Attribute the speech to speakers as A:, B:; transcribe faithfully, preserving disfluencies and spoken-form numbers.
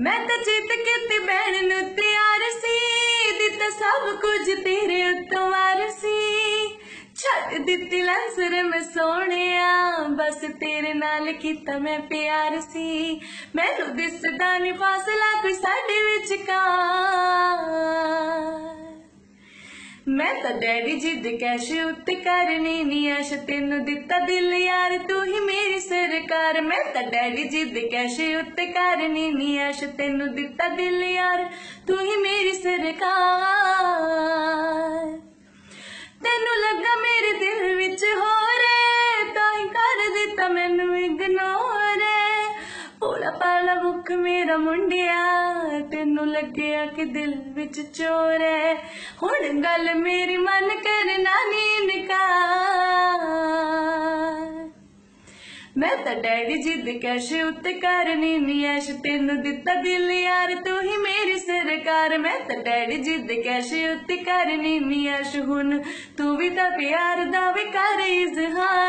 A: मैं तो जिद कीती बैण नूं तैयार सी, दिता सब कुछ तेरे उत्तों वार सी। छड्ड दित्ती लंसर मैं सोहणिया, बस तेरे नाल कीता मैं प्यार सी। मैनूं दिसदा नी फासला कोई साडे विचकार, मैं तो डैडी जिद कैश उत्ते करनी नी ऐश, तेनू दिता दिल यार तू ही मेरी सरकार। मैं तो डैडी जिद कैश उत्ते करनी नी ऐश, तेनू दिता दिल यार तू ही मेरी सरकार। तेनू लगा मेरे दिल विच हो रे, ताई कर दिता मैनू इग्नोर। भोला भाला मुख मेरा मुंडिया, तेनू लग्या कि दिल विच चोर है। हुण गल मेरी मन करना नी इनकार, मैं तो डैडी जिद कैश उत्ते करनी नी ऐश, तेनू दिता दिल यार तू ही मेरी सरकार। मैं तो डैडी जिद कैश उत्ते करनी नी ऐश, हुण तू भी तो प्यार दा वे कर इजहार।